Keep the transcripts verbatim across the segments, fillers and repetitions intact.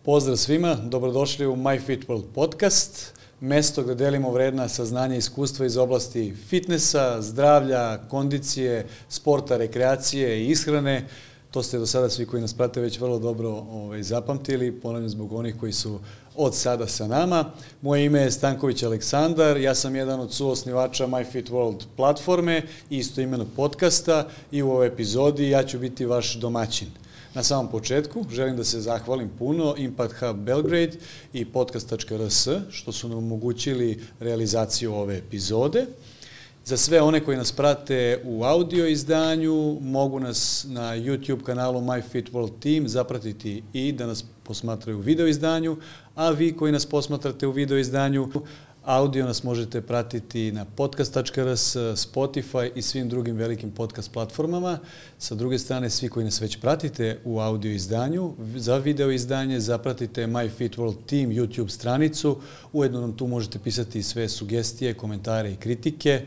Pozdrav svima, dobrodošli u MyFitWorld podcast, mesto gde delimo vredna saznanja i iskustva iz oblasti fitnessa, zdravlja, kondicije, sporta, rekreacije i ishrane. To ste do sada svi koji nas prate već vrlo dobro ovaj, zapamtili, ponavljam zbog onih koji su od sada sa nama. Moje ime je Stanković Aleksandar, ja sam jedan od suosnivača MyFitWorld platforme i istoimenog podcasta i u ovoj epizodi ja ću biti vaš domaćin. Na samom početku želim da se zahvalim puno Impact Hub Belgrade i podcast tačka r s što su nam omogućili realizaciju ove epizode. Za sve one koji nas prate u audio izdanju, mogu nas na YouTube kanalu MyFitWorld Team zapratiti i da nas posmatraju u video izdanju, a vi koji nas posmatrate u video izdanju, audio nas možete pratiti na podcast tačka r s, Spotify i svim drugim velikim podcast platformama. Sa druge strane, svi koji nas već pratite u audio izdanju, za video izdanje zapratite MyFitWorld Team YouTube stranicu. Ujedno nam tu možete pisati sve sugestije, komentare i kritike.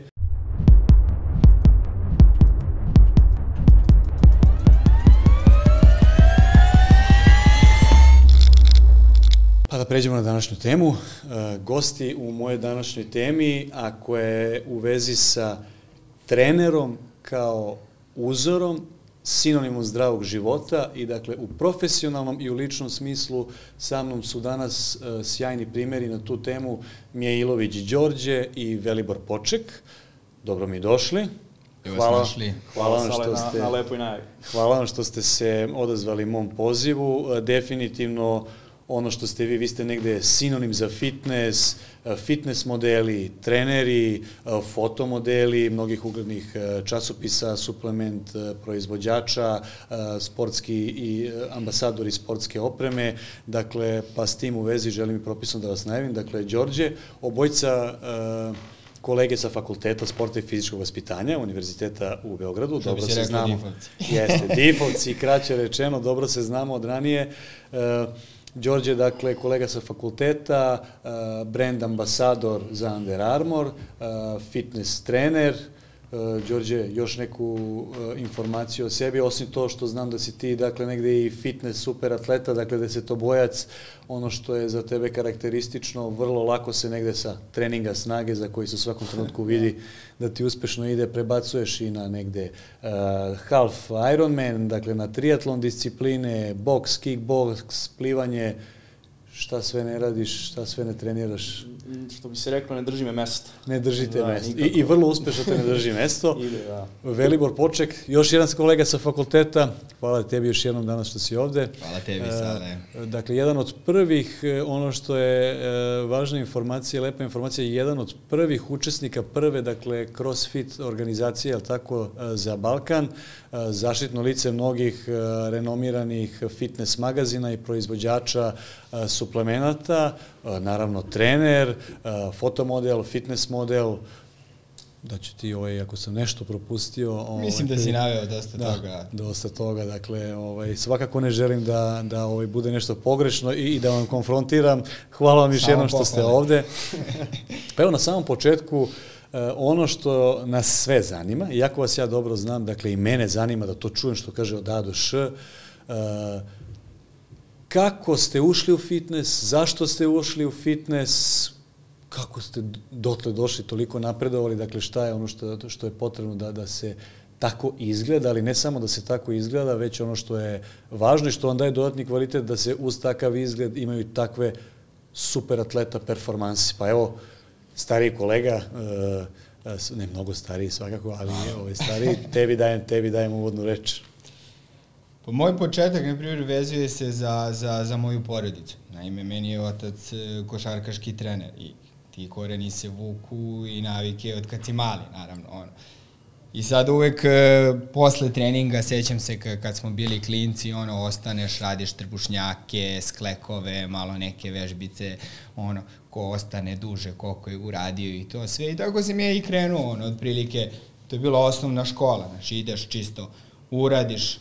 Pa da pređemo na današnju temu. Gosti u mojoj današnjoj temi, a koja je u vezi sa trenerom kao uzorom, sinonimom zdravog života i dakle u profesionalnom i u ličnom smislu sa mnom su danas sjajni primjeri na tu temu Mijailović Đorđe i Velibor Poček. Dobro mi došli. Hvala, hvala vam što ste, na, na lepoj najavi. Hvala vam što ste se odazvali mom pozivu. Definitivno ono što ste vi, vi ste negde sinonim za fitness, fitness modeli, treneri, fotomodeli, mnogih uglednih časopisa, suplement proizvođača, sportski i ambasadori sportske opreme. Dakle, pa s tim u vezi želim i propisno da vas najavim. Dakle, Đorđe, obojca kolege sa Fakulteta sporta i fizičkog vaspitanja Univerziteta u Beogradu. Što bi se rekao difovci. Jeste, difovci, kraće rečeno, dobro se znamo od ranije. Đorđe, dakle, kolega sa fakulteta, brand ambasador za Under Armour, fitness trener. Đorđe, još neku informaciju o sebi, osim to što znam da si ti, dakle, negde i fitness super atleta, dakle, desetobojac, ono što je za tebe karakteristično, vrlo lako se negde sa treninga snage, za koji se u svakom trenutku vidi da ti uspešno ide, prebacuješ i na negde uh, half Ironman, dakle, na triatlon discipline, boks, kickboks, plivanje. Šta sve ne radiš, šta sve ne treniraš? Što bi se reklo, ne drži me mesto. Ne držite mesto. I, I vrlo uspešno te ne drži mesto. Ide, da. Velibor Poček, još jedan kolega sa fakulteta. Hvala tebi još jednom danas što si ovde. Hvala tebi, Sale. Dakle, jedan od prvih, ono što je važna informacija, lepa informacija, jedan od prvih učesnika prve, dakle, CrossFit organizacije, ali tako, za Balkan, zaštitno lice mnogih renomiranih fitness magazina i proizvođača suplemenata, naravno trener, fotomodel, fitness model. Da ću ti, ovaj, ako sam nešto propustio... Ovaj, Mislim da si naveo dosta da, toga. Dosta toga, dakle, ovaj, svakako ne želim da, da ovaj, bude nešto pogrešno i, i da vam konfrontiram. Hvala vam još jednom što ste ovde. Pa evo, na samom početku, ono što nas sve zanima, iako vas ja dobro znam, dakle, i mene zanima da to čujem što kaže od A do Š, kako ste ušli u fitness, zašto ste ušli u fitness, kako ste dotle došli, toliko napredovali, dakle šta je ono što, što je potrebno da, da se tako izgleda, ali ne samo da se tako izgleda, već ono što je važno i što vam daje dodatni kvalitet da se uz takav izgled imaju takve super atleta performansi. Pa evo, stariji kolega, ne mnogo stariji svakako, ali ovaj stariji, tebi dajem, tebi dajem uvodnu reč. Pa moj početak, na primjer, vezuje se za, za, za moju porodicu. Naime, meni je otac košarkaški trener i ti koreni se vuku i navike od kad si mali, naravno. Ono. I sad uvek posle treninga, sećam se kad smo bili klinci, ono, ostaneš, radiš trbušnjake, sklekove, malo neke vežbice, ono, ko ostane duže, koliko je uradio i to sve. I tako sam ja i krenuo, ono, otprilike, to je bila osnovna škola, znači ideš čisto, uradiš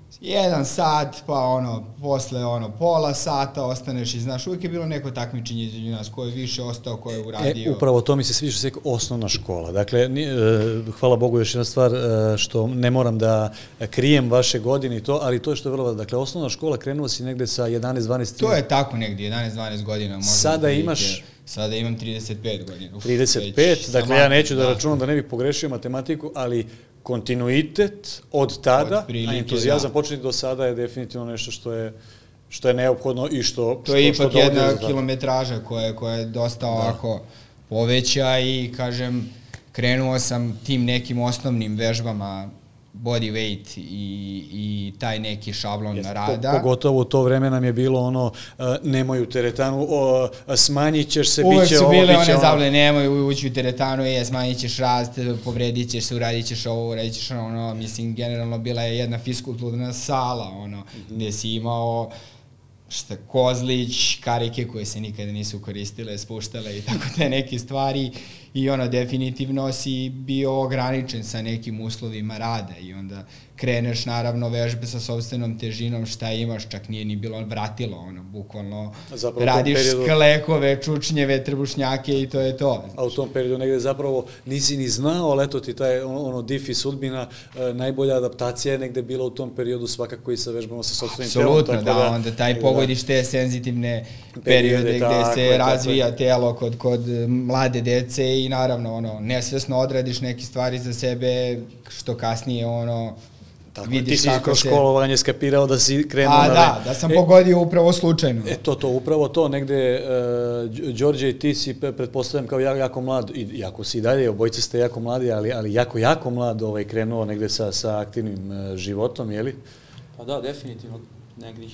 jedan sat, pa ono, posle ono, pola sata ostaneš i znaš, uvijek je bilo neko takmičenje između nas, ko je više ostao, ko je uradio. E, upravo to mi se sviđa što se osnovna škola. Dakle, ni, e, hvala Bogu još jedna stvar, e, što ne moram da krijem vaše godine i to, ali to je što je vrlo, dakle, osnovna škola krenula si negde sa jedanaest dvanaest. To je tako negdje, jedanaest dvanaest godina. Možda sada imaš... Sada imam trideset pet godina. Uf, trideset pet, već, dakle, sama, ja neću da, da računam da ne bih pogrešio matematiku, ali kontinuitet od tada, od prilike, a entuzijazam da. Početi do sada je definitivno nešto što je što je neophodno i što to je što, ipak što jedna rezultat. Kilometraža koja, koja je dosta ovako poveća i kažem krenuo sam tim nekim osnovnim vežbama body weight i, i taj neki šablon Jeste, rada. Po, pogotovo u to vreme nam je bilo ono, uh, nemoj u teretanu, o, smanjit ćeš se, uvek bit će ovo, bile bit će one ono. zabole, nemoj ući u teretanu, je, smanjit ćeš rast, povredit ćeš se, uradit ćeš ovo, uradit ćeš ono, mislim, generalno bila je jedna fiskulturna sala, ono, mm-hmm. gde si imao šta, kozlić, karike koje se nikada nisu koristile, spuštale i tako te neke stvari i ono, definitivno si bio ograničen sa nekim uslovima rada i onda kreneš naravno vežbe sa sopstvenom težinom, šta imaš, čak nije ni bilo vratilo, ono, bukvalno zapravo radiš periodu, sklekove, čučnjeve, trbušnjake i to je to. A u tom periodu negde zapravo nisi ni znao, ali eto ti taj ono difi sudbina, e, najbolja adaptacija je negde bila u tom periodu svakako i sa vežbama sa sopstvenim telom. Apsolutno, da, da, onda taj pogodiš te senzitivne periode, periode gde se je, razvija je. telo kod, kod mlade dece i naravno ono, nesvesno odradiš neke stvari za sebe što kasnije ono, tako, ti si kroz školovanje skapirao da si krenuo A, na... da, da sam e, pogodio upravo slučajno. E, to, to, upravo to, negde, uh, Đorđe i ti si, pretpostavljam, kao jako, jako mlad, i jako si i dalje, obojice ste jako mladi, ali, ali jako, jako mlad ovaj, krenuo negde sa, sa aktivnim uh, životom, jeli? Pa da, definitivno, negdje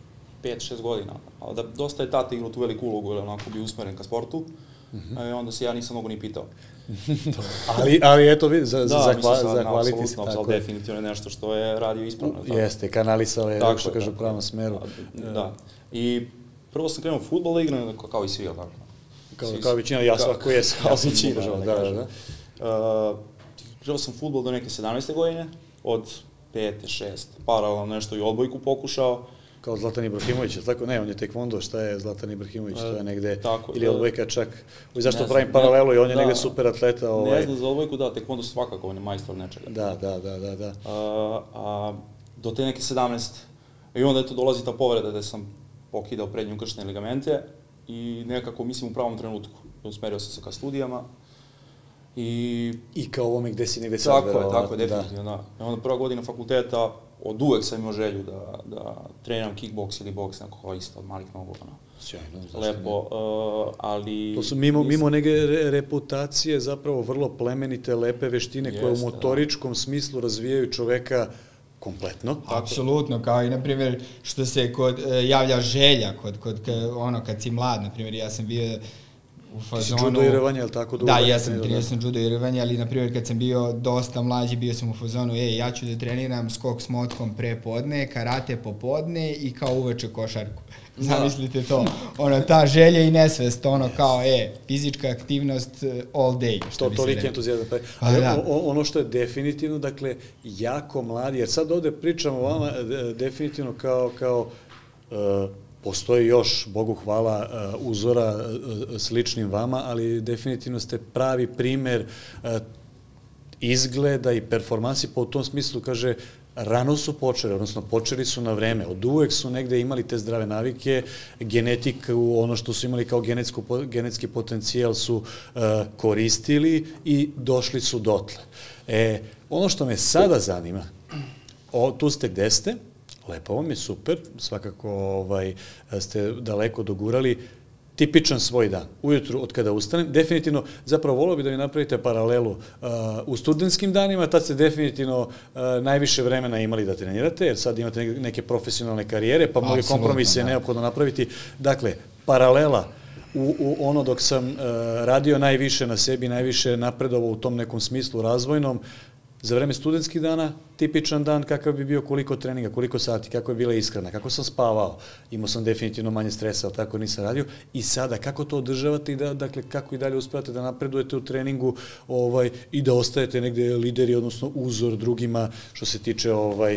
pet šest godina. Ali da, dosta je tata igrao tu veliku ulogu, ili onako bio usmeren ka sportu, mm-hmm. e, onda se ja nisam mnogo ni pitao. ali, ali eto, vidi, za, da, za, mislim, za, zahvaliti se. Da, definitivno je nešto što je radio ispravno. Tako. Jeste, kanalisao je, tako, što kaže, u pravom smeru. Da, da. I prvo sam krenuo futbol da igram, kao i svi, ali tako? Kao, svi, kao većina, ja svako jes. Kao većina, da, da, da, da. Uh, krenuo sam futbol do neke sedamnaeste godine, od pete, šeste, paralelno nešto i odbojku pokušao. Kao Zlatan Ibrahimović, tako? Ne, on je tekvondo, šta je Zlatan Ibrahimović, to je negde, tako, ili odbojka čak. I zašto pravim paralelu i on je da, negde super atleta. Ovaj. Ne znam za odbojku, da, tekvondo svakako, on je majstor nečega. Da, da, da, da. da. A, a, do te neke sedamnaeste. I onda eto dolazi ta povreda gde sam pokidao prednje ukrštene ligamente i nekako, mislim, u pravom trenutku. Usmerio sam se ka studijama. I, I kao ovome gde si negde sad. Tako je, tako je, definitivno, da. da. Onda prva godina fakulteta, od uvek sam imao želju da, da treniram kickboks ili boks, neko isto od malih nogu, ono. Sjajno, lepo, uh, ali... To su mimo, mimo neke re, reputacije zapravo vrlo plemenite, lepe veštine jeste, koje u motoričkom da. smislu razvijaju čoveka kompletno. Apsolutno, kao i, na primjer, što se kod, e, javlja želja, kod, kod, ono, kad si mlad, na primjer, ja sam bio u fazonu... Judo i rvanje, je li tako? Da, ja sam trenirao sam judo i rvanje, ali na primjer kad sam bio dosta mlađi, bio sam u fazonu, ej, ja ću da treniram skok s motkom pre podne, karate popodne i kao uveče košarku. Zamislite to. Ono, ta želja i nesvest, ono kao, e, fizička aktivnost all day, što to, bi se toliki entuzijazam. Pa, ali da. o, ono što je definitivno, dakle, jako mladi, jer sad ovde pričamo o vama definitivno kao, kao uh, postoji još, Bogu hvala, uzora sličnim vama, ali definitivno ste pravi primer izgleda i performansi, pa u tom smislu, kaže, rano su počeli, odnosno počeli su na vreme. Od uvek su negde imali te zdrave navike, genetiku, ono što su imali kao genetsku, genetski potencijal su uh, koristili i došli su dotle. E, ono što me sada zanima, o, tu ste gde ste, lepo vam je, super, svakako ovaj, ste daleko dogurali, tipičan svoj dan. Ujutru od kada ustanem, definitivno, zapravo volio bi da mi napravite paralelu uh, u studentskim danima, tad ste definitivno uh, najviše vremena imali da trenirate, jer sad imate neke profesionalne karijere, pa mnogi kompromise je neophodno napraviti. Dakle, paralela u, u ono dok sam uh, radio najviše na sebi, najviše napredovao u tom nekom smislu razvojnom, za vreme studentskih dana, tipičan dan, kakav bi bio, koliko treninga, koliko sati, kako je bila ishrana, kako sam spavao, imao sam definitivno manje stresa, ali tako nisam radio. I sada, kako to održavate i da, dakle, kako i dalje uspevate da napredujete u treningu ovaj, i da ostajete negde lideri, odnosno uzor drugima što se tiče ovaj,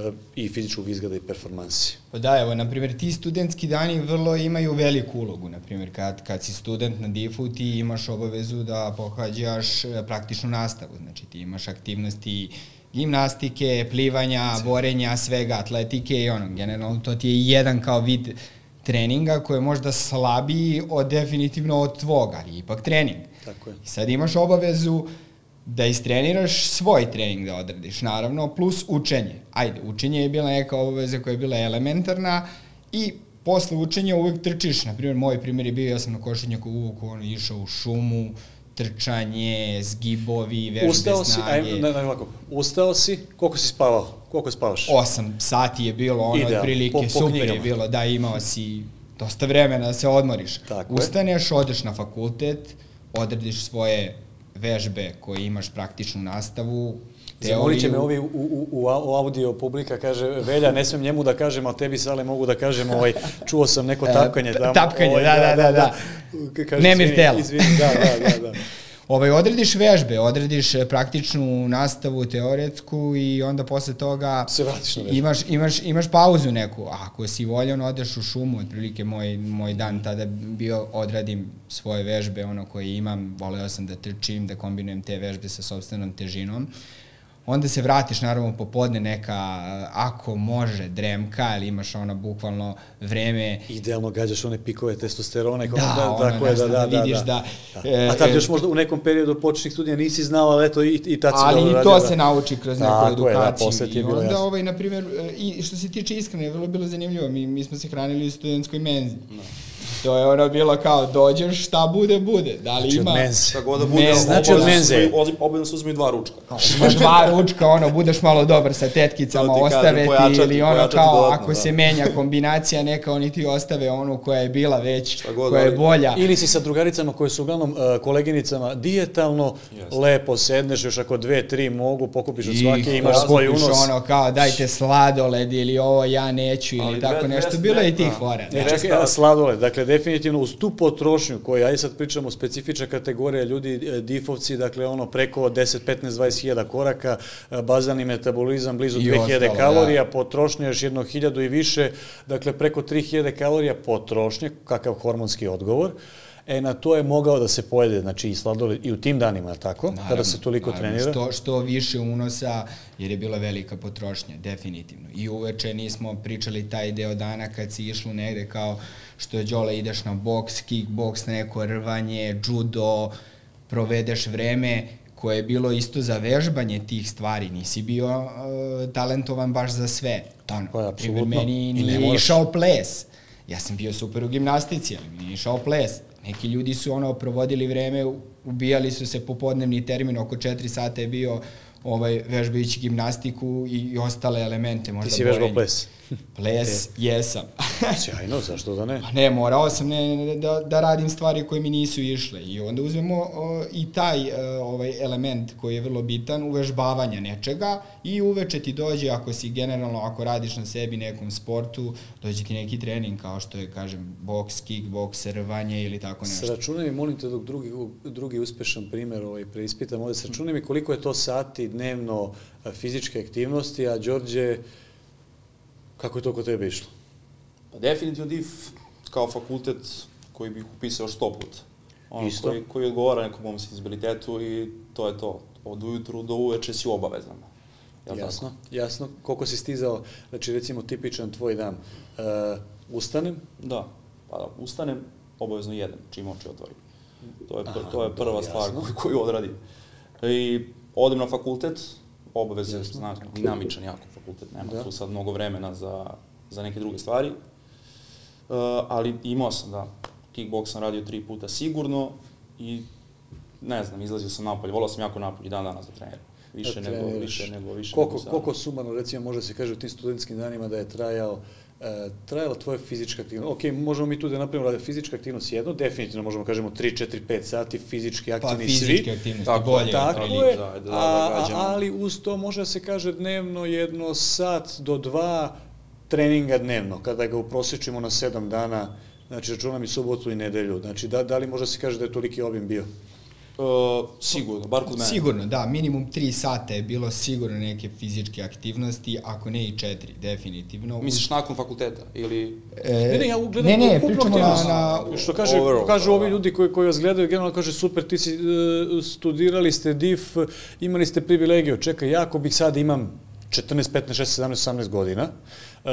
i fizičkog izgleda i performansi. Pa da, evo, na primjer, ti studentski dani vrlo imaju veliku ulogu. Na primjer, kad, kad si student na difu, ti imaš obavezu da pohađaš praktičnu nastavu. Znači, ti imaš aktivnosti gimnastike, plivanja, borenja, svega, atletike i ono, generalno to ti je jedan kao vid treninga koji je možda slabiji od definitivno od tvoga, ali ipak trening. Tako je. I sad imaš obavezu da istreniraš svoj trening da odradiš, naravno, plus učenje. Ajde, učenje je bila neka obaveza koja je bila elementarna i posle učenja uvek trčiš. Naprimjer, moj primjer je bio, ja sam na Košutnjaku uvuk ono, išao u šumu, trčanje, zgibovi, vežbe Ustao snage. Si, aj, ne, ne, ovako, ustao si, koliko si spavao? Koliko spavaš? Osam sati je bilo, ono, Ideal, otprilike, po, po super knjigama. je bilo, da, imao si dosta vremena da se odmoriš. Tako Ustaneš, je. Odeš na fakultet, odradiš svoje vežbe koje imaš praktičnu nastavu, teoriju. Zamolit će me ovi u, u, u audio publika, kaže, Velja, ne smem njemu da kažem, ali tebi, Sale, mogu da kažem, ovaj, čuo sam neko tapkanje tamo. Tapkanje, ovaj, da, da, da, da. Kaže, Nemir izvini, tela. Izvini, da, da, da, da. Ovaj, odrediš vežbe, odrediš praktičnu nastavu, teoretsku i onda posle toga se vratiš na vežbe. Imaš, imaš, imaš pauzu neku. Ako si voljan, odeš u šumu, otprilike moj, moj dan tada bio, odradim svoje vežbe, ono koje imam, voleo sam da trčim, da kombinujem te vežbe sa sopstvenom težinom. Onda se vratiš, naravno, popodne neka, ako može, dremka, ili imaš ono, bukvalno vreme. Idealno gađaš one pikove testosterone. Da, da, ono, tako je, da, da, da, vidiš da. da... da. E, A tad još možda u nekom periodu početnih studija nisi znao, ali eto i, i tad si ali dobro radio. Ali i to da. se nauči kroz neku tako edukaciju. Je, da, posle ti je bilo I onda, jasno. ovaj, na primjer, i što se tiče ishrane, je vrlo bilo zanimljivo. Mi, mi smo se hranili u studentskoj menzi. No. To je ono bilo kao, dođeš, šta bude, bude. Da li znači ima... Šta god da bude, znači od menze. Obavezno se uzmi dva ručka. Imaš dva ručka, ono, budeš malo dobar sa tetkicama, ostave ti, ili ono kao, dodatno, ako da. se menja kombinacija, neka oni ti ostave onu koja je bila već, koja je bolja. Ili si sa drugaricama koje su uglavnom uh, koleginicama dijetalno, yes. lepo sedneš, još ako dve, tri mogu, pokupiš od svake, imaš svoj unos. I ono kao, dajte sladoled ili ovo ja neću ili ali tako dve, nešto, bilo je i tih fora. Ne, čekaj, sladoled, dakle, definitivno uz tu potrošnju koju, ajde sad pričamo, specifična kategorija ljudi, difovci, dakle ono preko deset, petnaest, dvadeset hiljada koraka, bazalni metabolizam blizu dve hiljade kalorija, da. Potrošnja još jedno hiljadu i više, dakle preko tri hiljade kalorija potrošnje, kakav hormonski odgovor. E, na to je mogao da se pojede, znači i sladoled, i u tim danima, tako? Naravno, kada se toliko naravno, trenira? Što, što više unosa, jer je bila velika potrošnja, definitivno. I uveče nismo pričali taj deo dana kad si išlo negde kao što je Đole, ideš na boks, kickboks, neko rvanje, judo, provedeš vreme koje je bilo isto za vežbanje tih stvari. Nisi bio uh, talentovan baš za sve. Tako je, apsolutno. Meni nije išao ples. Ja sam bio super u gimnastici, ali mi nije išao ples. Neki ljudi su ono provodili vreme, ubijali su se popodnevni termin, oko četiri sata je bio ovaj, vežbajući gimnastiku i, i ostale elemente. Možda ti si vežbao ples? Ples, jesam. Sjajno, zašto da ne? Pa ne, morao sam ne, ne, da, da radim stvari koje mi nisu išle. I onda uzmemo o, i taj o, ovaj element koji je vrlo bitan, uvežbavanja nečega i uveče ti dođe, ako si generalno, ako radiš na sebi nekom sportu, dođe ti neki trening kao što je, kažem, boks, kickboks, rvanje ili tako nešto. Sračunaj mi, molim te, dok drugi, drugi uspešan primer ovaj, preispitam ovde, sračunaj mi koliko je to sati dnevno fizičke aktivnosti, a Đorđe, kako je to kod tebe išlo? Pa definitivno D I F kao fakultet koji bih upisao sto puta. Ono, Isto. Koji, koji odgovara nekom mom senzibilitetu i to je to. Od ujutru do uveče si u obavezama. Jel jasno, tako? jasno. Koliko si stizao, znači recimo tipičan tvoj dan, uh, ustanem? Da, pa da, ustanem, obavezno jedem, čim oči otvorim. To je, pr, to je prva Aha, stvar koju, koju odradim. I odem na fakultet, obaveze, znači, dinamičan jako fakultet, nema da. Tu sad mnogo vremena za, za neke druge stvari. Uh, ali imao sam, da, kickboks sam radio tri puta sigurno i ne znam, izlazio sam napolje, volao sam jako napolje, dan danas da treniram. Više da nego, više nego, više koliko, nego koliko sumarno, recimo, može se kaže u tim studentskim danima da je trajao trajala tvoja fizička aktivnost? Ok, možemo mi tu da napravimo fizička aktivnost jedno, definitivno možemo kažemo tri, četiri, pet sati fizički aktivni svi. Pa fizički aktivnosti, tako, bolje. Tako je, a, ali uz to može da se kaže dnevno jedno sat do dva treninga dnevno, kada ga uprosječimo na sedam dana, znači računam i subotu i nedelju, znači da, da li može se kaže da je toliki obim bio? Uh, sigurno, bar kod mene. Sigurno, da, minimum tri sata je bilo sigurno neke fizičke aktivnosti, ako ne i četiri, definitivno. Misliš nakon fakulteta ili... E, ne, ne, ja gledam ne, ne, pričamo na, na... Što kaže, overall, kažu ovi ljudi koji, koji vas gledaju, generalno kaže, super, ti si uh, studirali ste D I F, imali ste privilegiju, čekaj, ja ako bih sad imam četrnaest, petnaest, šesnaest, sedamnaest, osamnaest godina, uh,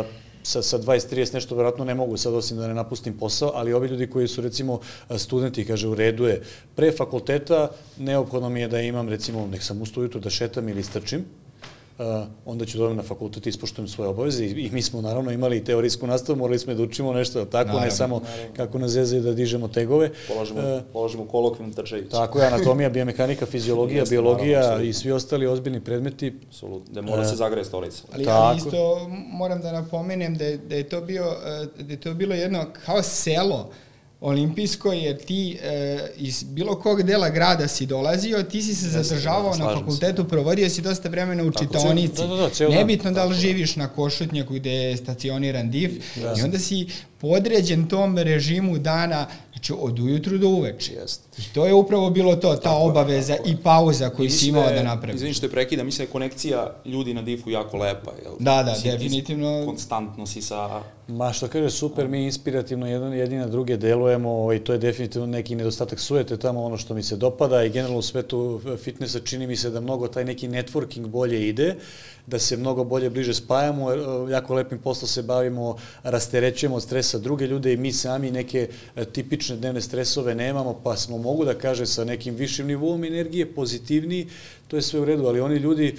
sa, sa dvadeset, trideset nešto verovatno ne mogu sad osim da ne napustim posao, ali ovi ljudi koji su recimo studenti, kaže u redu je, pre fakulteta neophodno mi je da imam recimo, nek sam ustao ujutro da šetam ili strčim, Uh, onda ću doći na fakultet i ispoštujem svoje obaveze i, i mi smo naravno imali i teorijsku nastavu, morali smo da učimo nešto tako, naravno, ne samo naravno. Kako nas zezaju da dižemo tegove. Položimo, uh, položimo kolokvijum trčajući. Tako je, anatomija, biomehanika, fiziologija, Jeste, biologija naravno, i svi ostali ozbiljni predmeti. Apsolutno, da mora uh, se zagreje stolica. Ali, ali isto moram da napomenem da je, da je, to, bio, da je to bilo jedno kao selo olimpijsko, jer ti e, iz bilo kog dela grada si dolazio, ti si se zadržavao na fakultetu, provodio si dosta vremena u čitaonici. Da, da, da, nebitno da li živiš na Košutnjaku gde je stacioniran D I F, i onda si podređen tom režimu dana, znači od ujutru do uveče. I to je upravo bilo to, ta tako, obaveza tako, i pauza koju si imao da napraviš. Izvini što je prekida, mislim da je konekcija ljudi na D I F-u jako lepa. Jel? Da, da, si definitivno. Konstantno si sa... Ma što kaže, super, mi inspirativno jedan, jedni na druge delujemo i to je definitivno neki nedostatak sujete, tamo ono što mi se dopada i generalno u svetu fitnessa čini mi se da mnogo taj neki networking bolje ide, da se mnogo bolje bliže spajamo, jako lepim poslom se bavimo, rasterećujemo od stresa druge ljude i mi sami neke tipične dnevne stresove nemamo, pa smo, mogu da kaže, sa nekim višim nivom energije, pozitivniji, to je sve u redu, ali oni ljudi,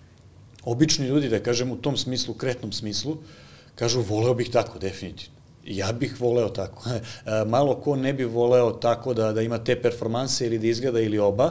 obični ljudi, da kažem u tom smislu, kretnom smislu, kažu, voleo bih tako, definitivno. Ja bih voleo tako. Malo ko ne bi voleo tako da, da ima te performanse ili da izgleda ili oba.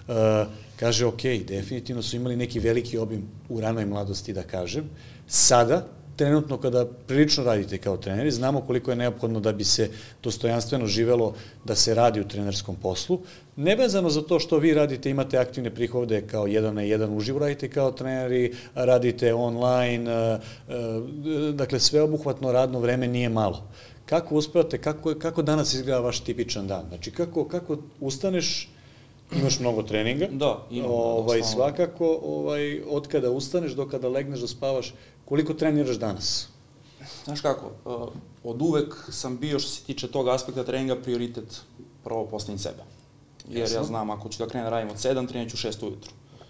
Kaže, ok, definitivno su imali neki veliki obim u ranoj mladosti, da kažem. Sada, trenutno kada prilično radite kao treneri, znamo koliko je neophodno da bi se dostojanstveno živelo da se radi u trenerskom poslu. Nevezano za to što vi radite, imate aktivne prihode kao jedan na jedan uživo, radite kao treneri, radite online, dakle sveobuhvatno radno vreme nije malo. Kako uspevate, kako, kako danas izgleda vaš tipičan dan? Znači, kako, kako ustaneš, imaš mnogo treninga, da, imam, ovaj, svakako, ovaj, od kada ustaneš do kada legneš da spavaš, koliko treniraš danas? Znaš kako, od uvek sam bio, što se tiče tog aspekta treninga, prioritet prvo postavim sebe. Jer ja znam, ako ću da krenem da radim od sedam, trenit ću šest ujutru.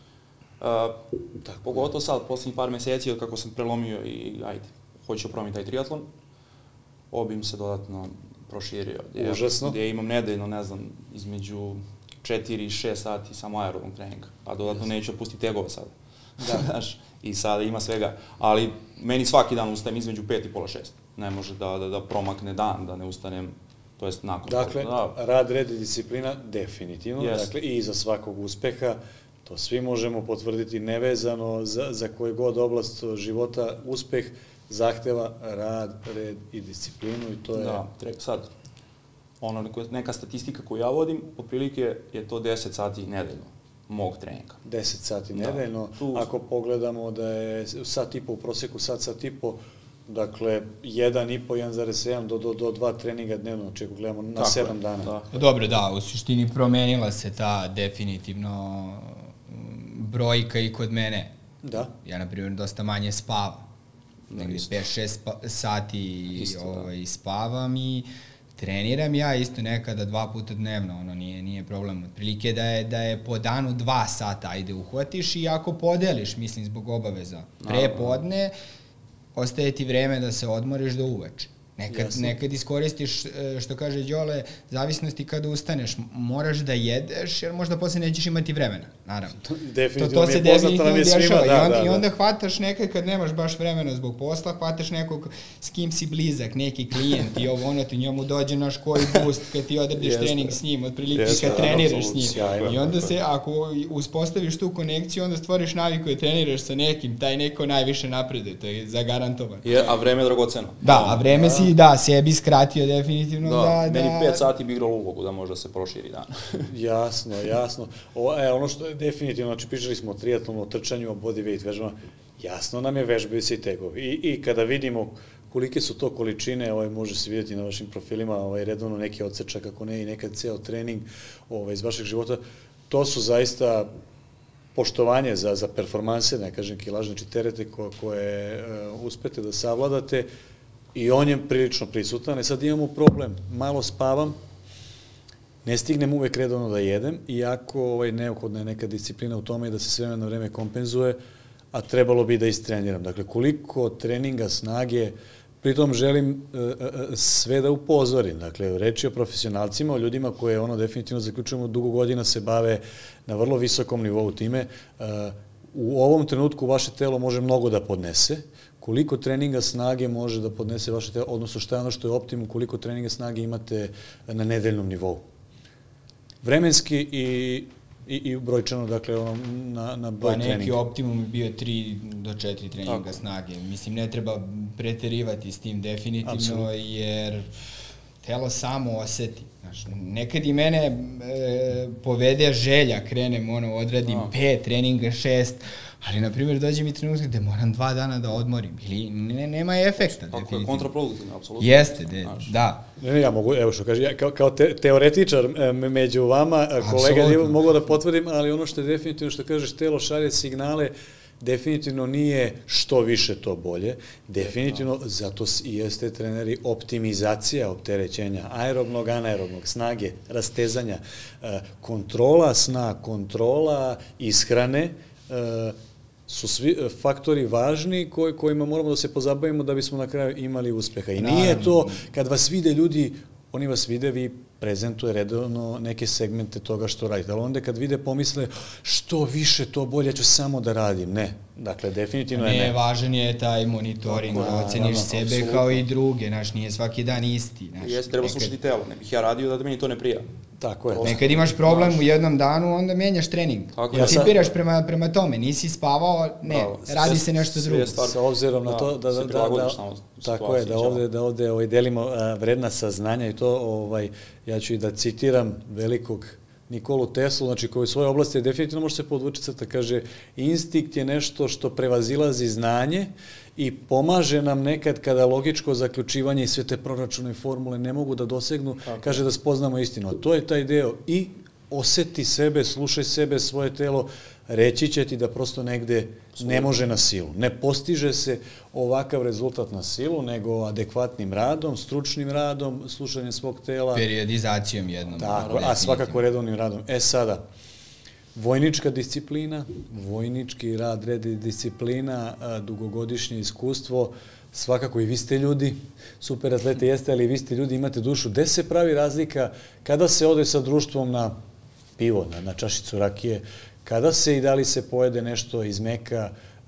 Pogotovo sad, poslednjih par meseci, od kako sam prelomio i, ajde, hoću promiti taj triatlon, obim se dodatno proširio. Užasno. Gdje imam nedeljno, ne znam, između četiri i šest sati samo aerobnog treninga, a dodatno neću opustiti tegova sada. Da, znaš, i sada ima svega, ali meni svaki dan ustajem između pet i pola šest. Ne može da, da, da promakne dan, da ne ustanem, to jest nakon. Dakle, da. Rad, red i disciplina, definitivno, Yes. dakle, i iza svakog uspeha, to svi možemo potvrditi nevezano za, za koju god oblast života, uspeh zahteva rad, red i disciplinu i to je... Da, sad, ono, neka statistika koju ja vodim, otprilike je to deset sati nedeljno mog treninga. deset sati nedeljno, da, tu... ako pogledamo da je sat i po u prosjeku, sat, sat i po, dakle, jedan i po, jedan zarez sedam do, do, do dva treninga dnevno, znači ako gledamo na sedam dana. Da. Dobro, da, u suštini promenila se ta definitivno brojka i kod mene. Da. Ja, na primjer, dosta manje spavam. Negdje pet šest sati isto, ovaj, da. spavam i treniram ja isto nekada dva puta dnevno, ono nije, nije problem. Otprilike da je, da je po danu dva sata, ajde uhvatiš i ako podeliš, mislim, zbog obaveza. Pre podne, ostaje ti vreme da se odmoriš do uveče. Nekad, nekad iskoristiš, što kaže Đole, zavisnosti kada ustaneš. Moraš da jedeš, jer možda posle nećeš imati vremena, naravno. Definitivno to, to mi je poznato nam je svima. Da, I, on, da, da. I onda hvataš nekad kad nemaš baš vremena zbog posla, hvataš nekog s kim si blizak, neki klijent i ovo ono, ti njemu dođe naš koji boost kad ti odrediš trening s njim, otprilike kad treniraš s njim. I onda se, ako uspostaviš tu konekciju, onda stvoriš naviku i treniraš sa nekim, taj neko najviše napreduje, to je zagarantovan. Je, a vreme je dragoceno. Da, a vreme si, da, sebi skratio definitivno da... Da, meni pet sati bi igralo ulogu da može da se proširi dan. Jasno, jasno. O, e, ono što je definitivno, znači pričali smo o triatlonu, o trčanju, o bodyweight vežbama, jasno nam je vežbaju se i tegovi. I, I kada vidimo kolike su to količine, ovaj, može se vidjeti na vašim profilima, ovaj, redovno neki odsečak, ako ne i nekad ceo trening ovaj, iz vašeg života, to su zaista poštovanje za, za performanse, ne kažem kilaž, znači terete ko, koje uh, uspete da savladate, i on je prilično prisutan. E sad imamo problem, malo spavam, ne stignem uvek redovno da jedem, iako ovaj, neophodna je neka disciplina u tome da se s vremena na vreme kompenzuje, a trebalo bi da istreniram. Dakle, koliko treninga, snage, pritom želim e, e, sve da upozorim. Dakle, reč je o profesionalcima, o ljudima koje ono definitivno zaključujemo dugo godina se bave na vrlo visokom nivou time. E, u ovom trenutku vaše telo može mnogo da podnese, koliko treninga snage može da podnese vaše telo, odnosno šta je ono što je optimum, koliko treninga snage imate na nedeljnom nivou. Vremenski i, i, i brojčano, dakle, ono, na, na broj treninga. Pa neki optimum je bio tri do četiri treninga Tako. snage. Mislim, ne treba preterivati s tim definitivno, Absolutno. jer telo samo oseti. Znaš, nekad i mene e, povede želja, krenem, ono, odradim no. pet treninga, šest, ali, na primjer, dođe mi trenutak gde moram dva dana da odmorim, ili ne, nema efekta. Tako je, kontraproduktivno, apsolutno. Jeste, de, da. Ne, ne, ja mogu, evo što kaže, ja kao, kao te, teoretičar među vama, kolega, ne mogu da potvrdim, ali ono što je definitivno, što kažeš, telo šalje signale, definitivno nije što više to bolje, definitivno, zato i jeste treneri, optimizacija opterećenja aerobnog, anaerobnog, snage, rastezanja, kontrola sna, kontrola ishrane, su svi faktori važni koji, kojima moramo da se pozabavimo da bismo na kraju imali uspeha. I nije to, kad vas vide ljudi, oni vas vide, vi prezentuje redovno neke segmente toga što radite, ali onda kad vide pomisle što više to bolje, ja ću samo da radim. Ne, dakle, definitivno je ne. Ne, važan je taj monitoring, da oceniš sebe kao i druge, znaš, nije svaki dan isti. Jeste, treba slušati telo, ne bih ja radio da meni to ne prija. Tako je. Nekad imaš problem u jednom danu, onda menjaš trening. Anticipiraš prema, prema tome, nisi spavao, ne, radi se nešto drugo. Sa obzirom na to da, da, da, da, tako je, da ovde, da ovde ovaj, delimo vredna saznanja i to, ovaj, ja ću i da citiram velikog Nikolu Teslu, znači koji u svojoj oblasti definitivno može se podvući crta, kaže, instinkt je nešto što prevazilazi znanje i pomaže nam nekad kada logičko zaključivanje i sve te proračune i formule ne mogu da dosegnu, Tako. kaže da spoznamo istinu. A to je taj deo i oseti sebe, slušaj sebe, svoje telo, reći će ti da prosto negde ne može na silu. Ne postiže se ovakav rezultat na silu, nego adekvatnim radom, stručnim radom, slušanjem svog tela. Periodizacijom jednom. Tako, a svakako redovnim radom. E sada, vojnička disciplina, vojnički rad, red i disciplina, dugogodišnje iskustvo, svakako i vi ste ljudi, super atlete jeste, ali i vi ste ljudi, imate dušu. Gde se pravi razlika kada se ode sa društvom na pivo, na, na čašicu rakije, kada se i da li se pojede nešto iz meka,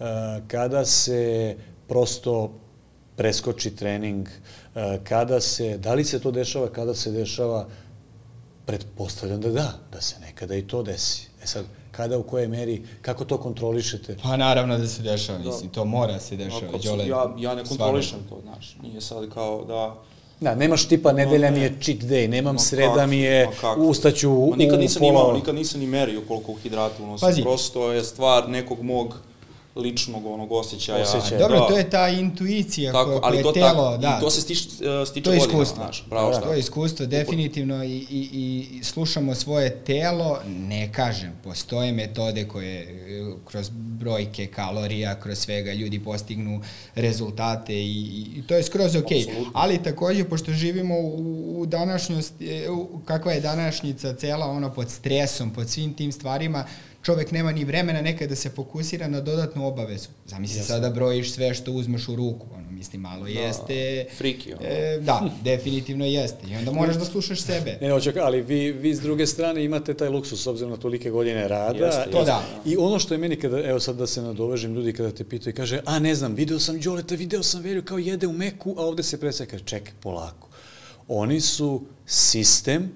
kada se prosto preskoči trening, kada se, da li se to dešava, kada se dešava, pretpostavljam da da, da se nekada i to desi. E sad, kada, u kojoj meri, kako to kontrolišete? Pa naravno da se dešava, mislim, to mora se dešava. Ja, ja ne kontrolišem to, znaš, nije sad kao da... Da, nemaš tipa nedelja mi je cheat day, nemam sreda mi je, ustaću u pola... Nikad nisam ni merio koliko hidrata unosim, prosto je stvar nekog mog ličnog onog osjećaja. Dobro, to je ta intuicija koja je telo, da. I to se stiče godina, znaš, pravo šta. To je iskustvo, definitivno, i slušamo svoje telo, ne kažem, postoje metode koje kroz brojke, kalorija, kroz svega ljudi postignu rezultate i, i to je skroz ok. Ali takođe, pošto živimo u, u današnjosti, u, kakva je današnjica cela, ono, pod stresom, pod svim tim stvarima, čovek nema ni vremena nekada da se fokusira na dodatnu obavezu. Zamisli sada brojiš sve što uzmeš u ruku, ono, mislim, malo jeste... Friki, ono. E, da, definitivno jeste. I onda moraš da slušaš sebe. Ne, očekaj, ali vi, vi s druge strane imate taj luksus, s obzirom na tolike godine rada. Jeste, to da. I ono što je meni, kada, evo sad da se nadovežem, ljudi kada te pitaju i kaže, a ne znam, video sam Đoleta, video sam Velju kao jede u meku, a ovde se predstavlja, kaže, čekaj, polako. Oni su sistem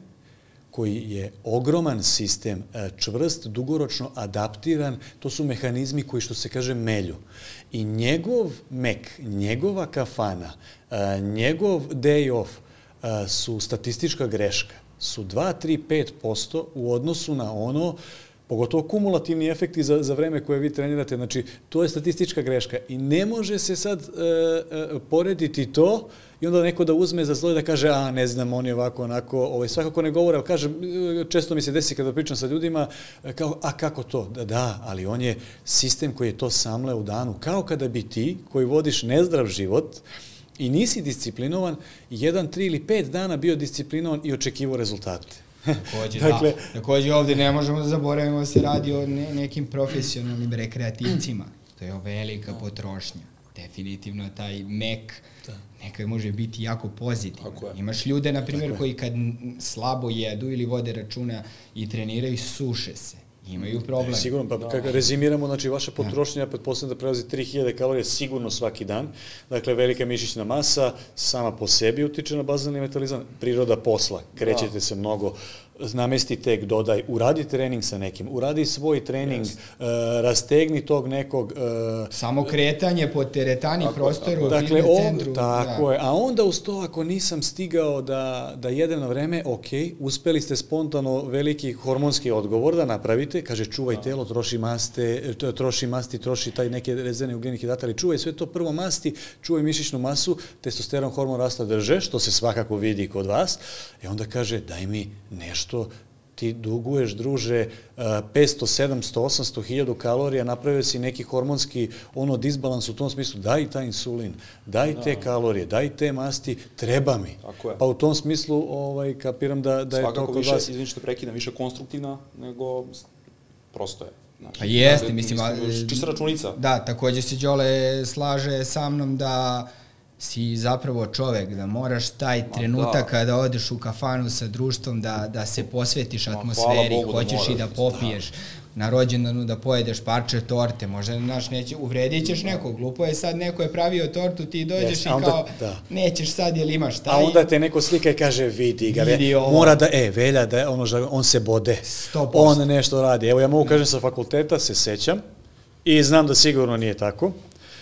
koji je ogroman sistem, čvrst, dugoročno adaptiran, to su mehanizmi koji, što se kaže, melju. I njegov mek, njegova kafana, njegov day off su statistička greška, su dva, tri, pet posto u odnosu na ono, pogotovo kumulativni efekti za, za vreme koje vi trenirate, znači to je statistička greška i ne može se sad e, e, porediti to i onda neko da uzme za zlo i da kaže, a ne znam, on je ovako, onako, ovaj, svakako ne govore, ali kažem, često mi se desi kada pričam sa ljudima, kao, a kako to? Da, da, ali on je sistem koji je to samle u danu, kao kada bi ti, koji vodiš nezdrav život, i nisi disciplinovan, jedan, tri ili pet dana bio disciplinovan i očekivao rezultate. Takođe, dakle, da. Takođe ovde ne možemo da zaboravimo da se radi o ne, nekim profesionalnim rekreativcima. To je velika potrošnja. Definitivno taj mek da. Nekad može biti jako pozitivan. Imaš ljude, na primjer, koji kad slabo jedu ili vode računa i treniraju, suše se. Imaju problem. Sigurno, pa da. Kako rezimiramo, znači vaša potrošnja, ja pretpostavljam da prelazi tri hiljade kalorija sigurno svaki dan. Dakle, velika mišićna masa sama po sebi utiče na bazalni metalizam. Priroda posla, krećete da. se mnogo, namesti tek, dodaj, uradi trening sa nekim, uradi svoj trening, yes. uh, rastegni tog nekog... Uh, Samo kretanje po teretani tako, prostoru, u dakle, fitness centru. Tako da. je, a onda uz to, ako nisam stigao da, da jedem na vreme, ok, uspeli ste spontano veliki hormonski odgovor da napravite, kaže čuvaj da. telo, troši maste, troši masti, troši taj neke rezervne ugljeni hidrate, ali čuvaj sve to prvo masti, čuvaj mišićnu masu, testosteron, hormon rasta drže, što se svakako vidi kod vas, i onda kaže daj mi nešto što ti duguješ, druže, petsto, sedamsto, osamsto hiljada kalorija, napravio si neki hormonski ono disbalans u tom smislu, daj taj insulin, daj te kalorije, daj te masti, treba mi. Pa u tom smislu ovaj, kapiram da, da je to kod vas... Svakako više, izvini što prekidam, više konstruktivna nego prosto je. Pa jeste, mislim... Čista računica. Da, takođe se Đole slaže sa mnom da si zapravo čovek, da moraš taj trenutak da. kada odeš u kafanu sa društvom da, da se posvetiš atmosferi, Bogu, hoćeš da i da popiješ, da. na rođendanu da pojedeš parče torte, možda znaš, neće, uvredit ćeš nekog, glupo je sad, neko je pravio tortu, ti dođeš yes, i onda, kao, da. nećeš sad, jel imaš taj... A onda te neko slika i kaže, vidi ga, vidi mora da, e, Velja, da, ono, on se bode, sto posto on nešto radi. Evo, ja mogu kažem sa fakulteta, se sećam i znam da sigurno nije tako.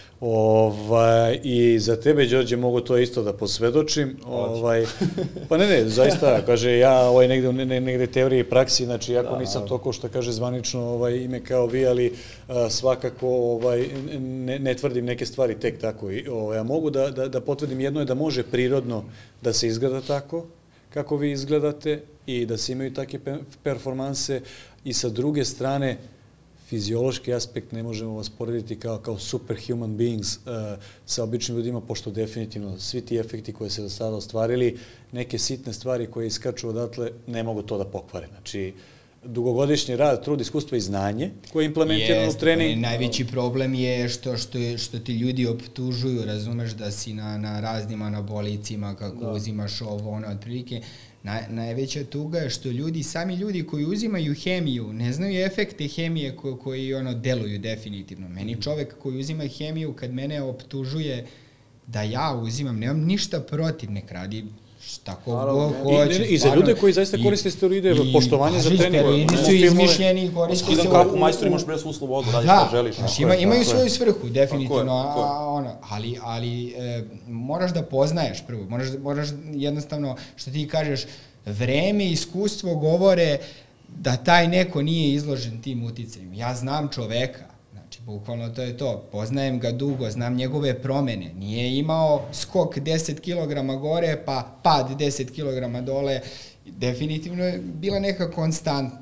Ovaj, i za tebe, Đorđe, mogu to isto da posvedočim. Ovaj, pa ne, ne, zaista, kaže, ja ovaj, negde, ne, negde teorije i praksi, znači, jako da, nisam toliko što kaže zvanično ovaj, ime kao vi, ali a, svakako ovaj, ne, ne tvrdim neke stvari tek tako. I, ovaj, ja mogu da, da, da potvrdim, jedno je da može prirodno da se izgleda tako, kako vi izgledate, i da se imaju takve performanse, i sa druge strane, fiziološki aspekt ne možemo vas porediti kao, kao superhuman beings uh, sa običnim ljudima, pošto definitivno svi ti efekti koje se do sada ostvarili, neke sitne stvari koje iskaču odatle, ne mogu to da pokvare. Znači, dugogodišnji rad, trud, iskustvo i znanje koje je implementirano u trening. Jest, najveći problem je što, što, što ti ljudi optužuju, razumeš da si na, na raznim anabolicima, kako da. uzimaš ovo, ono, otprilike. Na, najveća tuga je što ljudi, sami ljudi koji uzimaju hemiju, ne znaju efekte hemije ko, koji ono, deluju definitivno. Meni čovek koji uzima hemiju, kad mene optužuje da ja uzimam, nemam ništa protiv, nek radi tako go hoće. I, I za ljude koji zaista koriste steroide, poštovanje za trening. Steroidi su izmišljeni, koriste se... Kako majstor imaš bez uslovu vodu, radiš što želiš. Da, ima, imaju svoju svrhu, definitivno. A, ono, ali ali e, moraš da poznaješ prvo, moraš, moraš jednostavno, što ti kažeš, vreme i iskustvo govore da taj neko nije izložen tim uticajima. Ja znam čoveka, znači, bukvalno to je to, poznajem ga dugo, znam njegove promene, nije imao skok deset kilograma gore, pa pad deset kilograma dole, definitivno je bila neka konstanta.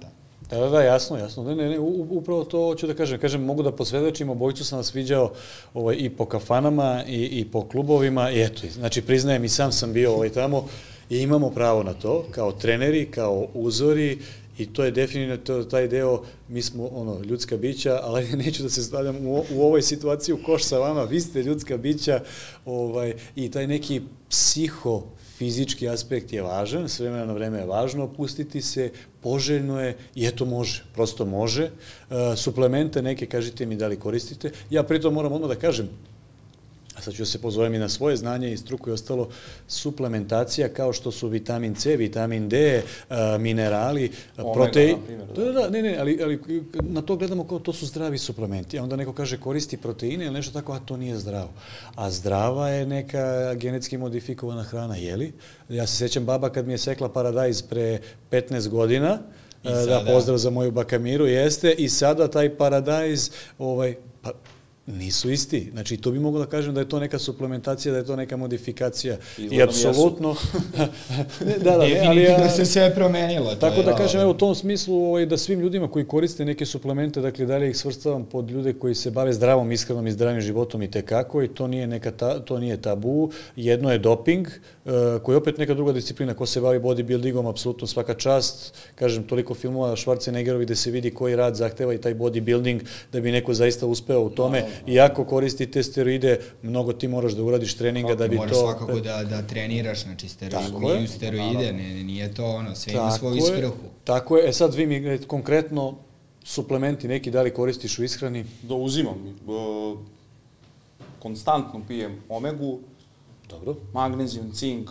Da, da, da, jasno, jasno. Ne, ne, ne, upravo to hoću da kažem. Kažem, mogu da posvedočim, obojicu sam vas viđao ovaj, i po kafanama i, i po klubovima i eto, znači priznajem i sam sam bio ovaj tamo i imamo pravo na to, kao treneri, kao uzori i to je definitivno taj deo, mi smo ono, ljudska bića, ali neću da se stavljam u, u ovoj situaciji u koš sa vama, vi ste ljudska bića ovaj, i taj neki psiho fizički aspekt je važan, s vremena na vreme je važno opustiti se, poželjno je i eto može, prosto može. Suplemente neke, kažite mi da li koristite. Ja pritom moram odmah da kažem, a sad ću da se pozovem i na svoje znanje i struku i ostalo, suplementacija kao što su vitamin C, vitamin D, minerali, protein. Da, da, ne, ne, ali, ali na to gledamo kao to su zdravi suplementi. A onda neko kaže koristi proteine ili nešto tako, a to nije zdravo. A zdrava je neka genetski modifikovana hrana, jeli? Ja se sećam baba kad mi je sekla paradajz pre petnaest godina, da pozdrav za moju bakamiru, jeste, i sada taj paradajz, ovaj, pa, nisu isti. Znači, to bi moglo da kažem da je to neka suplementacija, da je to neka modifikacija. I apsolutno... Da, da, definitivno se sve promenilo. Tako da kažem, evo, u tom smislu da svim ljudima koji koriste neke suplemente, dakle, dalje ih svrstavam pod ljude koji se bave zdravom ishranom i zdravim životom i tekako, i to nije neka to nije tabu. Jedno je doping, koji je opet neka druga disciplina. Ko se bavi bodybuildingom, apsolutno svaka čast. Kažem, toliko filmova Schwarzeneggerovi gde se vidi koji rad zahteva i taj bodybuilding da bi neko zaista uspeo u tome. I ako koristite steroide, mnogo ti moraš da uradiš treninga da bi to... Moraš svakako da treniraš, znači steroidi, steroide, nije to ono, sve ima svoju isvrhu. Tako je, e sad vi mi konkretno suplementi neki da li koristiš u ishrani? Da, uzimam. Konstantno pijem omegu, magnezijum, cink,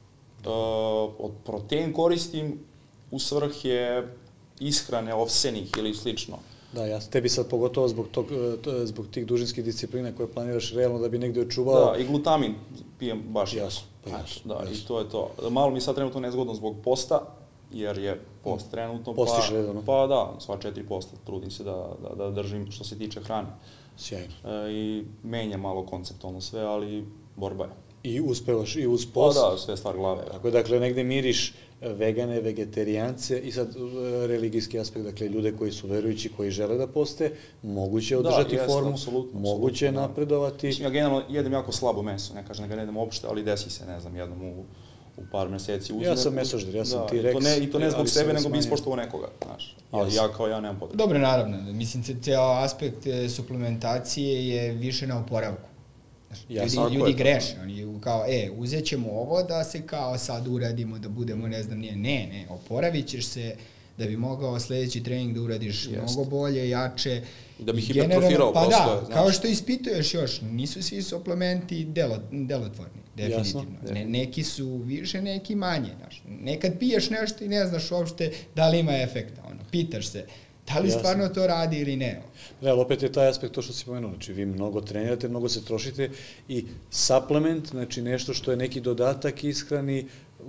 od protein koristim u svrhe ishrane ovsenih ili slično. Da, ja tebi sad pogotovo zbog, tog, zbog tih dužinskih disciplina koje planiraš realno da bi negde očuvao... Da, i glutamin pijem baš. Jasno, pa jasno. Da, jasno. I to je to. Malo mi sad trenutno nezgodno zbog posta, jer je post trenutno... Postiš pa, redovno? Pa da, sva četiri posta. Trudim se da, da, da držim što se tiče hrane. Sjajno. E, I menja malo konceptualno sve, ali borba je. I uspevaš i uz post? Pa da, sve stvar glave. Tako, dakle, negde miriš vegane, vegetarijance i sad religijski aspekt, dakle, ljude koji su verujući, koji žele da poste, moguće je održati formu, moguće je napredovati. Mislim, ja generalno jedem jako slabo meso, ne kažem da ga ne jedem uopšte, ali desi se, ne znam, jednom u, u par meseci uzme. Ja sam mesožder, ja sam da, T-Rex. I to ne, i to ne zbog sebe, nego bi ispoštovao nekoga, znaš. Ali ja kao ja nemam potrebe. Dobro, naravno, mislim, ceo aspekt suplementacije je više na oporavku. Ljudi, ljudi greše, oni kao, e, uzet ćemo ovo da se kao sad uradimo, da budemo, ne znam, nije, ne, ne, oporavit ćeš se da bi mogao sledeći trening da uradiš mnogo bolje, jače. I da bi hipertrofirao pa da, kao što ispituješ još, nisu svi suplementi delotvorni, definitivno. Ne, neki su više, neki manje, znaš. Nekad piješ nešto i ne znaš uopšte da li ima efekta, ono, pitaš se. Da li stvarno to radi ili ne? Ne, ali opet je taj aspekt to što si pomenuo. Znači, vi mnogo trenirate, mnogo se trošite i supplement, znači nešto što je neki dodatak ishrani,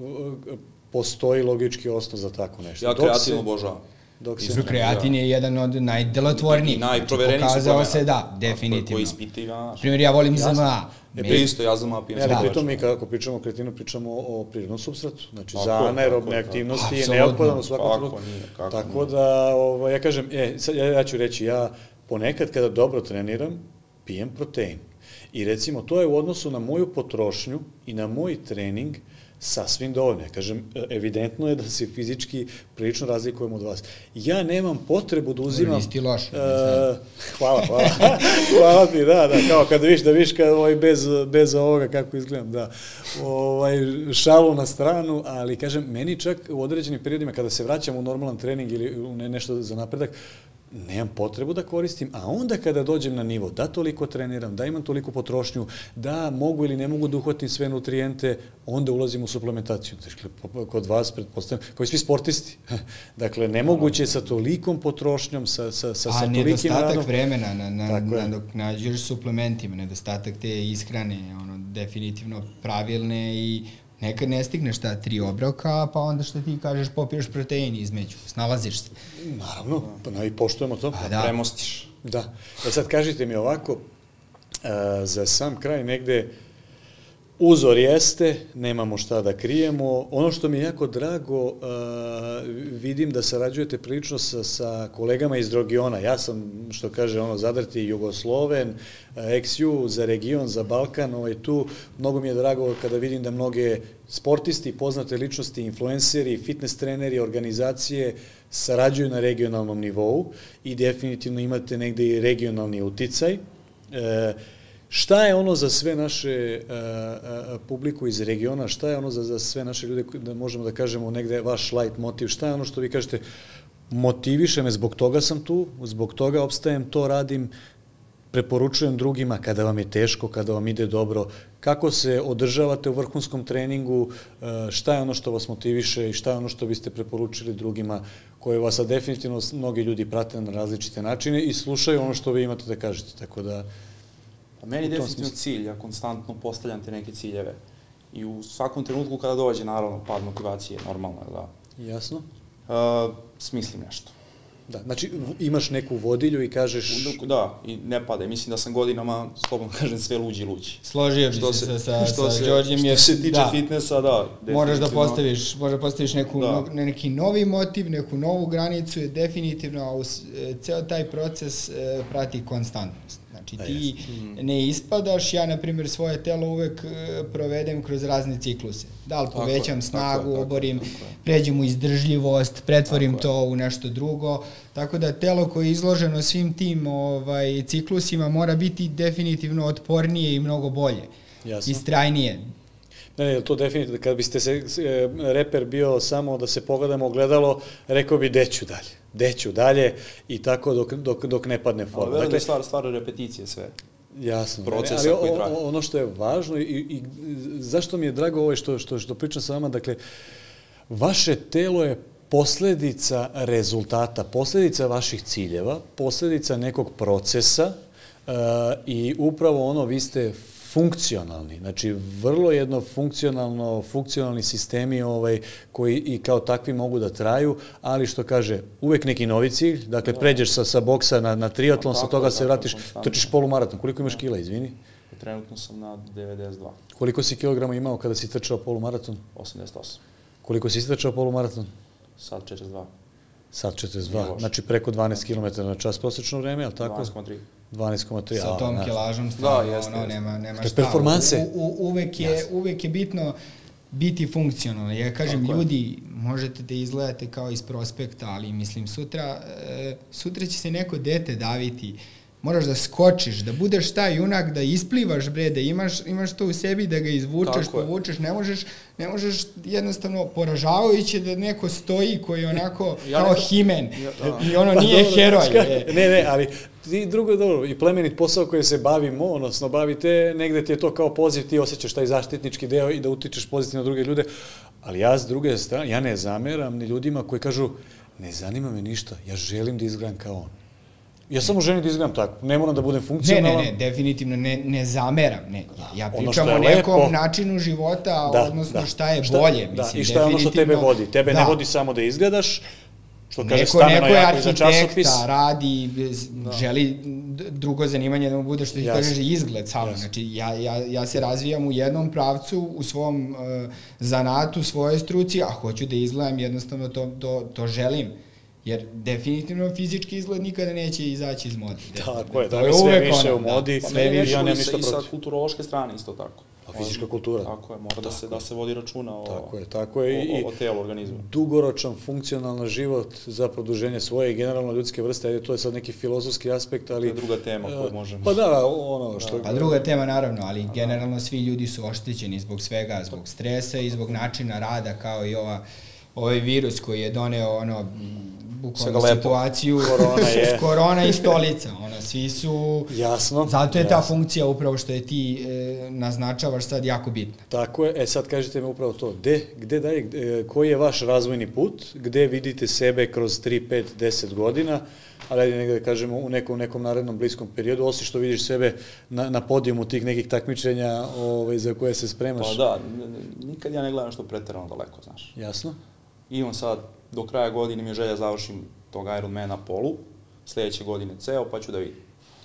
postoji logički osnov za tako nešto. Ja kreativno obožavam. Kreatin je jedan od najdelotvornijih. I najproverenijih Pokazao se, da, definitivno. Koji ispitiva. Primjer, ja volim Z M A. E, isto, ja Z M A pijem. Ali pritom mi kako pričamo o kreatinu, pričamo o prirodnom supstratu. Znači, za anaerobne aktivnosti je neophodan u svakom trenutku. Tako da, ja kažem, ja ću reći, ja ponekad kada dobro treniram, pijem protein. I recimo, to je u odnosu na moju potrošnju i na moj trening sasvim dovoljno. Ja kažem, evidentno je da se fizički prilično razlikujem od vas. Ja nemam potrebu da uzimam... Nisi ti loš. Hvala, hvala. Hvala ti, da, da, kao kada viš, da viš bez ovoga kako izgledam, da. Šalu na stranu, ali kažem, meni čak u određenim periodima kada se vraćam u normalan trening ili u nešto za napredak, nemam potrebu da koristim, a onda kada dođem na nivo da toliko treniram, da imam toliko potrošnju, da mogu ili ne mogu da uhvatim sve nutrijente, onda ulazim u suplementaciju. Dakle, kod vas, pretpostavljam, kao i svi sportisti. Dakle, nemoguće je sa tolikom potrošnjom, sa tolikim radom. A nedostatak vremena, dok nađeš suplementima, nedostatak te ishrane, definitivno pravilne i nekad ne stigneš ta tri obroka, pa onda što ti kažeš popiješ protein između, snalaziš se. Naravno, pa i poštujemo to. Premostiš. Da. E sad kažite mi ovako, za sam kraj negde Uzor jeste, nemamo šta da krijemo. Ono što mi je jako drago, vidim da sarađujete prilično sa, sa kolegama iz regiona. Ja sam, što kaže, ono, zadrti Jugosloven, eks ju za region, za Balkan, ovaj, tu. Mnogo mi je drago kada vidim da mnoge sportisti, poznate ličnosti, influenceri, fitness treneri, organizacije sarađuju na regionalnom nivou i definitivno imate negde i regionalni uticaj. E, Šta je ono za sve naše a, a, publiku iz regiona, šta je ono za, za sve naše ljude, da možemo da kažemo negde vaš light motiv, šta je ono što vi kažete, motiviše me, zbog toga sam tu, zbog toga opstajem, to radim, preporučujem drugima kada vam je teško, kada vam ide dobro, kako se održavate u vrhunskom treningu, šta je ono što vas motiviše i šta je ono što biste preporučili drugima, koje vas a definitivno mnogi ljudi prate na različite načine i slušaju ono što vi imate da kažete, tako da... Meni je definitivno cilj, ja konstantno postavljam te neke ciljeve. I u svakom trenutku kada dođe, naravno, pad motivacije, normalno, da. Jasno. Uh, smislim nešto. Da, znači imaš neku vodilju i kažeš... Da, i ne pada. Mislim da sam godinama, slobodno kažem, sve luđi i luđi. Složio bi se sa, sa, sa Đorđem. Što se tiče da, fitnessa, da. Moraš da postaviš, možda postaviš neku, da. neki novi motiv, neku novu granicu, je definitivno, a uz ceo taj proces e, prati konstantnost. Znači ti ne ispadaš, ja na primjer svoje telo uvek provedem kroz razne cikluse. Da li povećam snagu, oborim, pređem u izdržljivost, pretvorim to u nešto drugo. Tako da telo koje je izloženo svim tim ovaj, ciklusima mora biti definitivno otpornije i mnogo bolje. Jasno. Istrajnije. Ne, ne, to definitivno, kad biste se, reper bio samo da se pogledamo ogledalo, rekao bi deću dalje, deću dalje i tako dok, dok, dok ne padne forma. Ali dakle, stvar, stvar repeticije sve. Jasno. Procesa ali koji traje. Ono što je važno i, i zašto mi je drago ovo što, što, što pričam sa vama, dakle, vaše telo je posledica rezultata, posledica vaših ciljeva, posledica nekog procesa uh, i upravo ono, vi ste funkcionalni, znači vrlo jedno funkcionalno, funkcionalni sistemi ovaj, koji i kao takvi mogu da traju, ali što kaže, uvek neki novi cilj, dakle pređeš sa, sa boksa na, na triatlon, sa toga se vratiš, trčiš polumaraton. Koliko imaš kila, izvini? Trenutno sam na devedeset dva. Koliko si kilograma imao kada si trčao polumaraton? osamdeset osam. Koliko si trčao polumaraton? Sad četrdeset dva. Sad četrdeset dva, znači preko dvanaest kilometara na čas prosječno vreme, ali tako? dvanaest zarez tri. dvanaest zarez tri. Sa tom kilažom stvarno, da, jeste, ono, nema, nema šta. Performanse? U, u, uvek, je, uvek je bitno biti funkcionalno. Ja kažem, tako ljudi, je. Možete da izgledate kao iz prospekta, ali mislim, sutra, e, sutra će se neko dete daviti, moraš da skočiš, da budeš taj junak, da isplivaš, bre, da imaš, imaš to u sebi, da ga izvučeš, povučeš, ne možeš, ne možeš jednostavno poražavajuće da neko stoji koji je onako ja kao neko, himen ja, i ono nije pa, heroj. Je. Ne, ne, ali ti drugo dobro, i plemenit posao koji se bavimo, odnosno bavite, negde ti je to kao poziv, ti osjećaš taj zaštitnički deo i da utičeš pozitivno na druge ljude, ali ja s druge strane, ja ne zameram ni ljudima koji kažu, ne zanima me ništa, ja želim da izgledam kao on. Ja samo želim da izgledam tako, ne moram da budem funkcionalan. Ne, ne, ne, definitivno ne, ne zameram, ne. Ja pričam o nekom lepo, načinu života, da, odnosno da, šta je šta, bolje. Da, mislim, i šta je ono što tebe vodi. Tebe da. ne vodi samo da izgledaš, što kaže neko, Stameno neko jako za časopis. Neko je radi, da. želi drugo zanimanje da mu bude što ti kažeš izgled samo. Jasne. Znači, ja, ja, ja se razvijam u jednom pravcu, u svom uh, zanatu, u svojoj struci, a hoću da izgledam, jednostavno to, to, to želim. Jer definitivno fizički izgled nikada neće izaći iz mode. Tako je, da je sve više u modi, da, sve više, ja nemam ništa protiv. I sa kulturološke strane isto tako. A fizička kultura. Tako je, mora da se, da se vodi računa o, tako je, tako je. o, o, o telu organizmu. Dugoročan, funkcionalan život za produženje svoje i generalno ljudske vrste, ajde, to je sad neki filozofski aspekt, ali... To je druga tema koju možemo... Pa da, ono što... Pa druga tema, naravno, ali generalno svi ljudi su oštećeni zbog svega, zbog stresa i zbog načina rada, kao i ova, ovaj virus koji je doneo, ono, bukvalno situaciju, korona, je. korona i stolica, ono, svi su... Jasno. Zato je ta jasno. funkcija upravo što je ti e, naznačavaš sad jako bitna. Tako je, e sad kažete mi upravo to, gde, gde dalje, gde, koji je vaš razvojni put, gde vidite sebe kroz tri, pet, deset godina, ali ajde negde da kažemo u nekom, nekom narednom bliskom periodu, osim što vidiš sebe na, na podijumu tih nekih takmičenja ovaj, za koje se spremaš. Pa da, nikad ja ne gledam što preterano daleko, znaš. Jasno. Imam sad, do kraja godine mi je želja završim tog Ironmana polu, sledeće godine ceo, pa ću da vidim.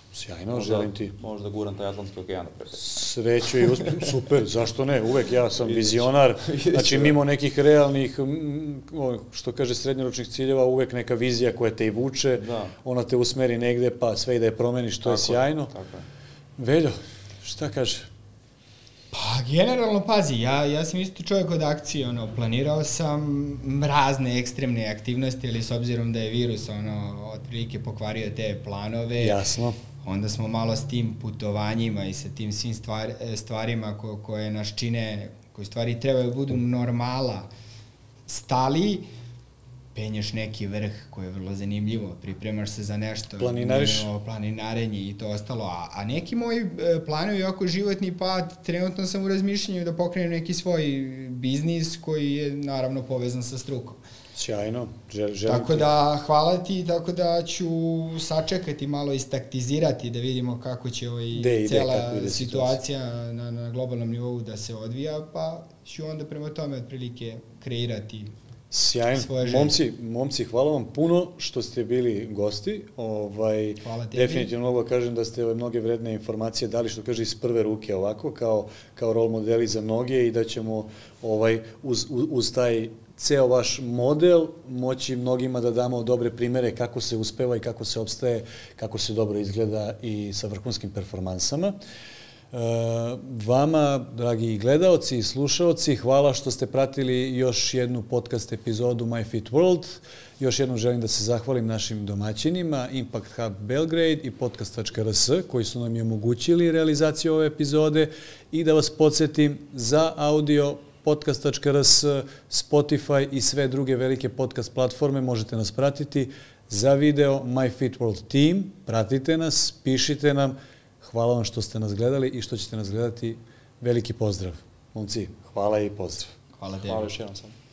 Sjajno, možda, želim ti. Možda guram taj Atlantski okean da prepet. Sreću i uspeh, super, zašto ne, uvek ja sam vizionar, znači mimo nekih realnih, što kaže srednjoročnih ciljeva, uvek neka vizija koja te i vuče, da. Ona te usmeri negde pa sve i da je promeniš, to tako je sjajno. Tako je. Veljo, šta kaže? Pa, generalno, pazi, ja, ja sam isto čovjek od akcije, ono, planirao sam razne ekstremne aktivnosti, ali s obzirom da je virus, ono, otprilike pokvario te planove. Jasno. Onda smo malo s tim putovanjima i sa tim svim stvar, stvarima ko, koje nas čine, koje stvari trebaju budu normala, stali, penješ neki vrh koji je vrlo zanimljivo, pripremaš se za nešto, planinariš, planinarenje i to ostalo, a, a neki moji planovi oko životni pad, trenutno sam u razmišljanju da pokrenem neki svoj biznis koji je naravno povezan sa strukom. Sjajno, žel, želim Tako da, hvala ti, tako da ću sačekati, malo istaktizirati da vidimo kako će ovaj ide, cela ide situacija na, na globalnom nivou da se odvija, pa ću onda prema tome otprilike kreirati. Sjajno. Momci, momci, hvala vam puno što ste bili gosti. Ovaj, hvala tebi. Definitivno mogu da kažem da ste ove mnoge vredne informacije dali, što kaže, iz prve ruke ovako, kao, kao rol modeli za mnoge i da ćemo ovaj, uz, uz taj ceo vaš model moći mnogima da damo dobre primere kako se uspeva i kako se opstaje, kako se dobro izgleda i sa vrhunskim performansama. Vama, dragi gledaoci i slušaoci, hvala što ste pratili još jednu podcast epizodu MyFitWorld. Još jednom želim da se zahvalim našim domaćinima, Impact Hub Belgrade i podcast tačka r s, koji su nam i omogućili realizaciju ove epizode, i da vas podsjetim za audio podcast tačka r s, Spotify i sve druge velike podcast platforme možete nas pratiti. Za video MyFitWorld Team, pratite nas, pišite nam. Hvala vam što ste nas gledali i što ćete nas gledati. Veliki pozdrav. Momci, hvala i pozdrav. Hvala tebi. Hvala još jednom sam.